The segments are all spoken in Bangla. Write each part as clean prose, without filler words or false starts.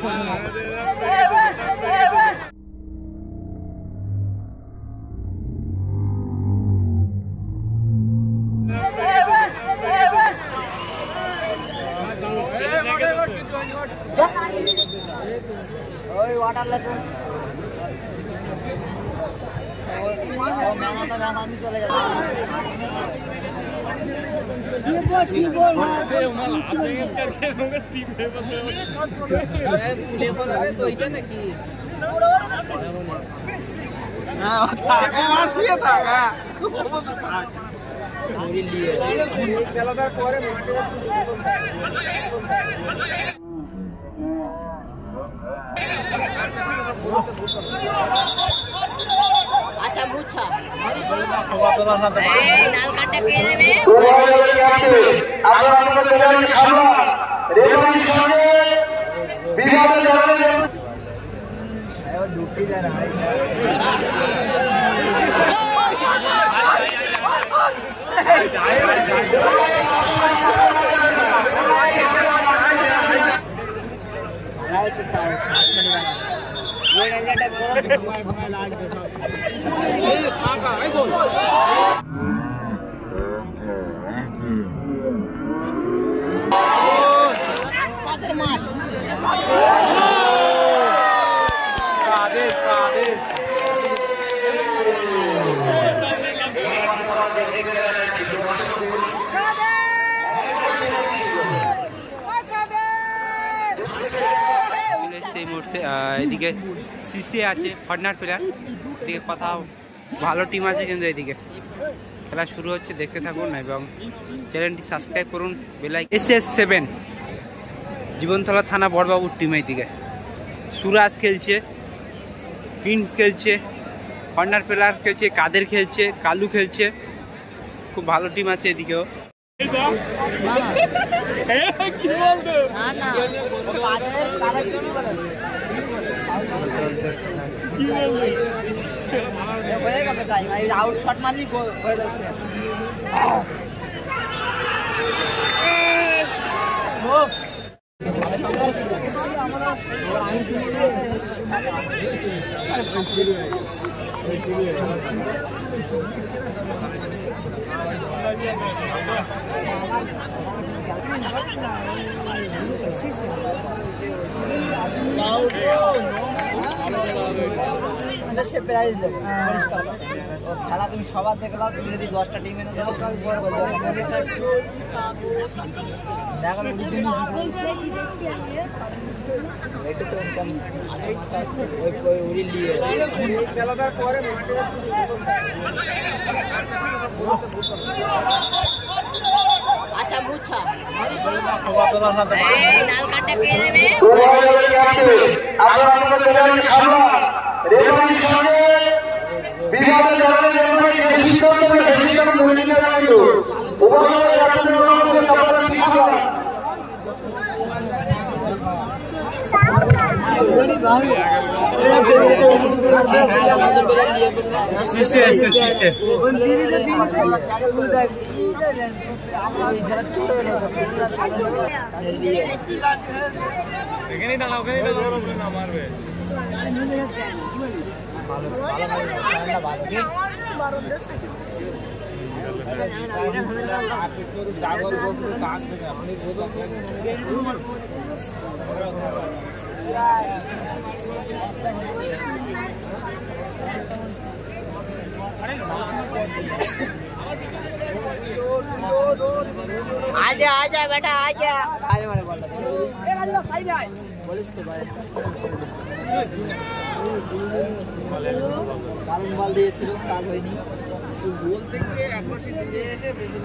আচ্ছা মুছা লাল কাটা কে দেবে আপনারা আমাদের চ্যানেলে খাবার রেফারির সঙ্গে বিবাদে জড়ালেন ঢুকি দেয় না সেই মুহূর্তে এদিকে সিসি আছে ফার্নার প্লেয়ার, এদিকে কথা ভালো টিম আছে, কিন্তু এদিকে খেলা শুরু হচ্ছে, দেখতে থাকুন এবং চ্যানেলটি সাবস্ক্রাইব করুন। বেলাইকন SS7 জীবনতলা থানা বড়বাবুর টিম, এইদিকে সুরাজ খেলছে, প্রিন্স খেলছে, ফার্নার প্লেয়ার খেলছে, কাদের খেলছে, কালু খেলছে, খুব ভালো টিম আছে এদিকেও। আউট শট মারলি হয়ে যাচ্ছে। খেলা তুমি সবার দেখলাম, তুমি যদি 10টা টিম এনে দেখো এটা তো ইনকাম খেলাটার পরে আচ্ছা মুছা লাল কাটা কে দেবে আপনারা আমাদের চ্যানেলে খাবার রেফারির সঙ্গে বিবাদে জড়ালেন সিদ্ধান্ত মেনে নেওয়া হলো। উভয়ের আপনারা কি খাবার आजा आजा बेटा आजा आने वाले बोल बोलिस तो भाई কারণ বল দিয়েছিল কাজ হয়নি গোল থেকে আকর্ষিত হয়েছে বেশি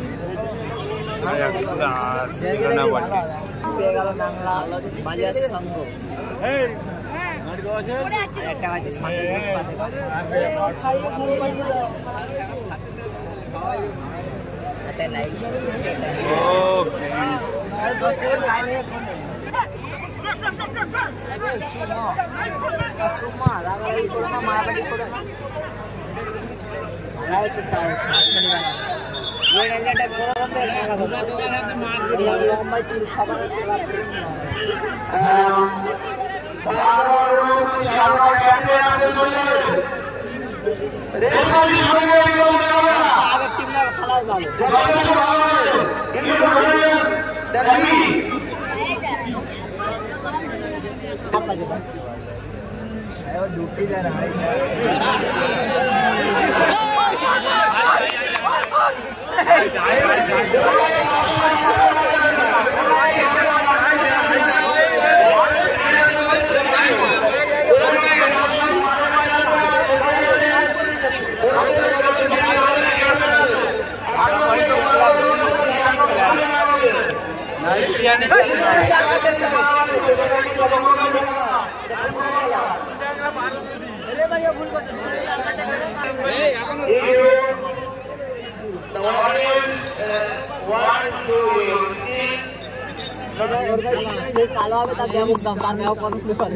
না বলতে পেয়ে গেল বাংলা বাজার সংঘ এই গাড়ি তো আছে একটা আছে সামনে পাতে আতে নাই সুমা রাগাই করে না মারামারি করে রাইতে তাই খালি বানা ওই রাজাটা বড় বড় লাগা তো লম্বা চুল সবার সেবা করে ड्यूटी दे रहा है কালো হবে তার ব্যাপক দাম তার মেয়াও কত পারে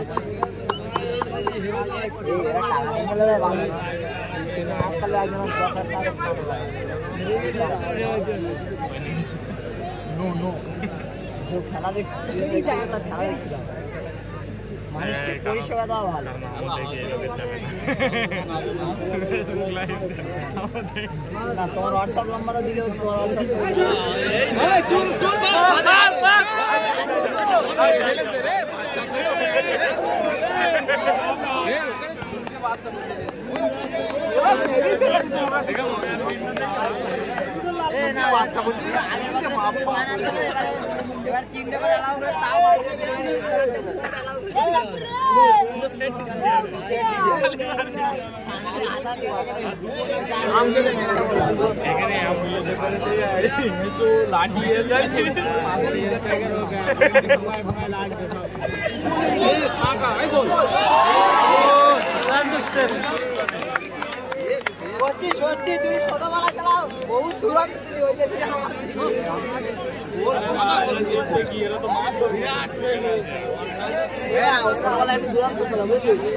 আজকাল একজন 10,000 খেলা দেখতে মানুষকে পরিষেবা দেওয়া ভালো না তোমার হোয়াটসঅ্যাপ নাম্বারও দিলেও তোমার এবার 3টা করে এলাও করে তাও সত্যি তুই ছোটবেলা খেলাও বহুত দূরান্ত হয়েছে ছোটবেলা একটু দূরান্ত ছিল বুঝলি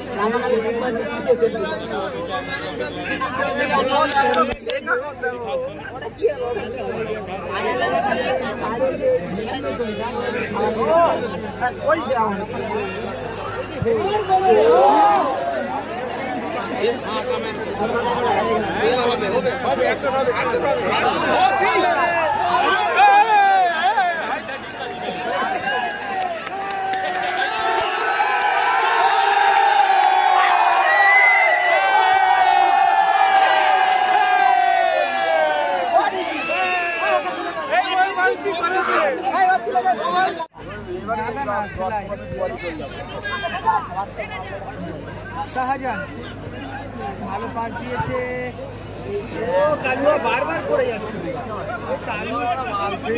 শাহজাহান ভালো পাস দিয়েছে ও কালুয়া বারবার পড়ে যাচ্ছে ও কালুয়া মারছে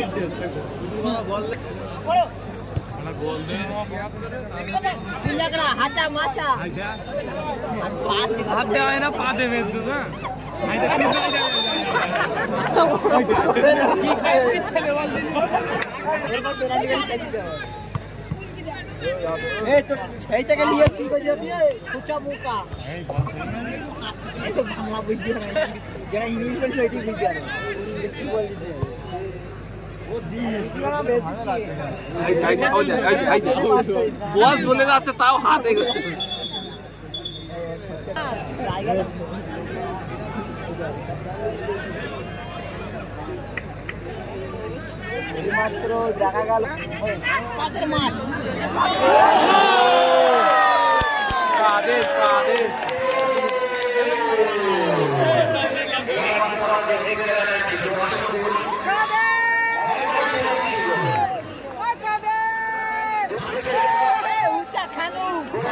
গোল দে তিনটা হাঁচা মাচা পাস হাতে হয় না পা দেবে তো না तो छह के लिए की को देती है कुछ मुका ये तो बांग्ला बुझ गया जरा इंग्लिश में सेटिंग बुझ गया बोल दीजिए वो दी इसका बेइज्जती आई बॉल चले जाते ताऊ हाथ एक মাত্র দেখা গেল কাদের মার কাদের কাদের উঁচা খানু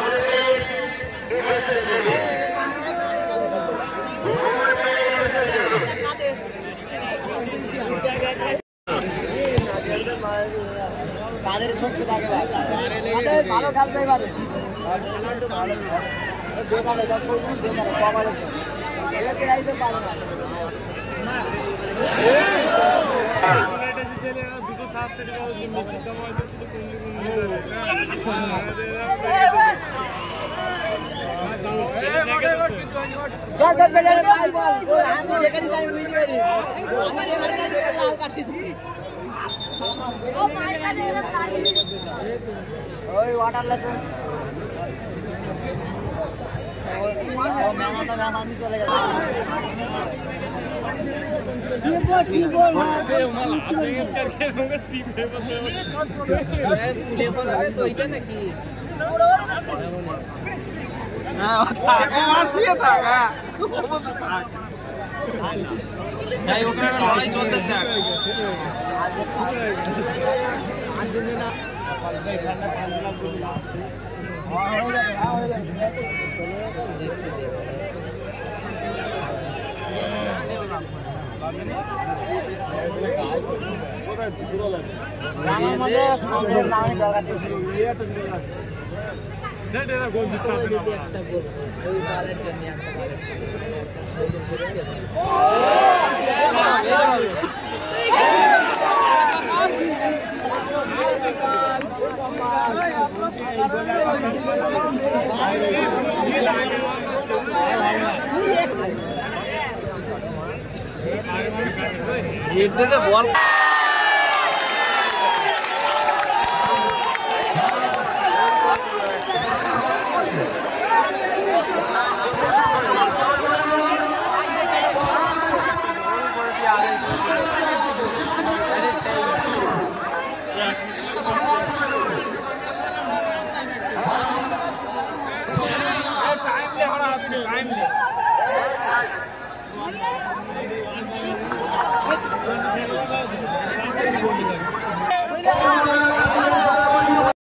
কাদের ছোট থাকে কাদের ভালো খেলবে এবারে ভালো বেকারে সব করুন বেকারে কভারে এটা কে আইতে পারে না এটা জিতলে দুটো সাত সেট করে দিন সময় তো চল ধর পেলে ভাই বল ওর হাত দেখে দিই আমি ভিডিও রে আমি লাল কাটি দিই ও মার সাথে গেল ওই ওয়াটার লাগবে চলে গেছে লড়াই চলতেছে দরকার বল টাইম